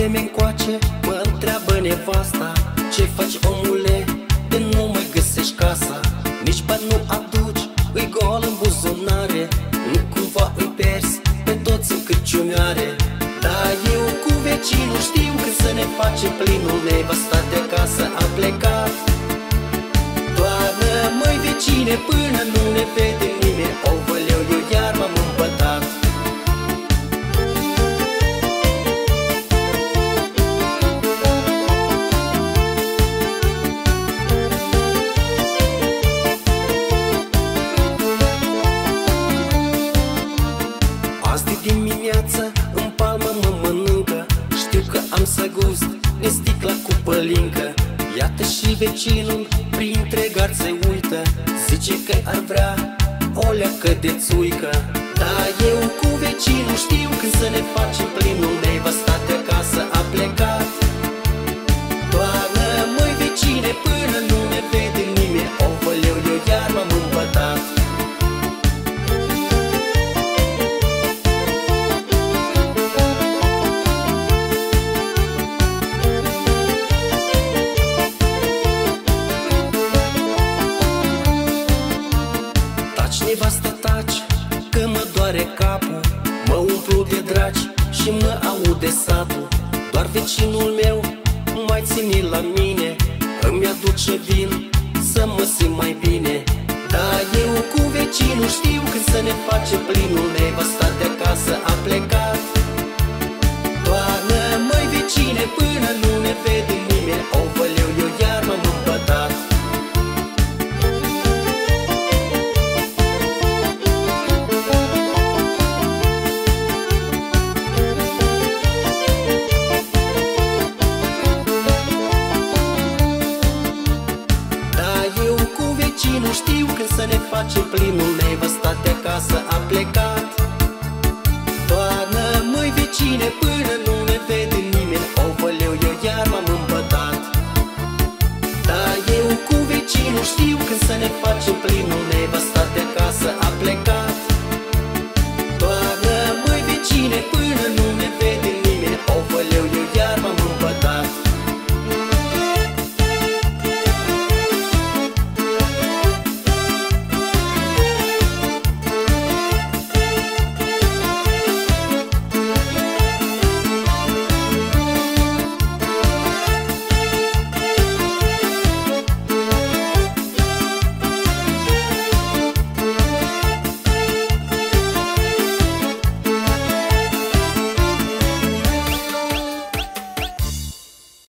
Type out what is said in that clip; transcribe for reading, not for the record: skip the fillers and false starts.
vreme încoace mă întreabă nevasta: ce faci, omule, de nu mai găsești casa? Nici bani nu aduci, îi gol în buzunare, nu cumva îi pierzi pe toți în cârciumioare. Dar eu cu vecinul știu când să ne facem plinul, nevasta de acasă a plecat. Toamnă, măi vecine, până nu ne vede nimeni, o văleu, eu iar m-am împătat. Azi de dimineață în palmă mă mănâncă, știu că am să gust din sticla cu pălincă. Iată și vecinul printre gard se uită, zice că ar vrea o leacă de țuică. Dar eu cu vecinul știu când să ne facem plinul, nevasta de acasă a plecat. Toamnă, măi vecine, până nu ne vede nimeni, o văleu, eu iar m-am împătat. Nevastă, taci, că mă doare capul, mă umplu de dragi și mă aude satul. Doar vecinul meu mai ține la mine, îmi aduce vin să mă simt mai bine. Dar eu cu vecinul știu când să ne facem plinul, nevasta de acasă a plecat. Toamnă, măi vecine, până nu ne vede nimeni, o văleu, eu iar m-am împătat. Nu știu când să ne facem plinul, nevasta de acasă a plecat. Toamnă, măi vecine, până nu ne vede nimeni, o văleu, eu iar m-am împătat. Dar eu cu vecinul știu când să ne facem plinul, nevasta de acasă a plecat. Toamnă, măi vecine, până nu ne vede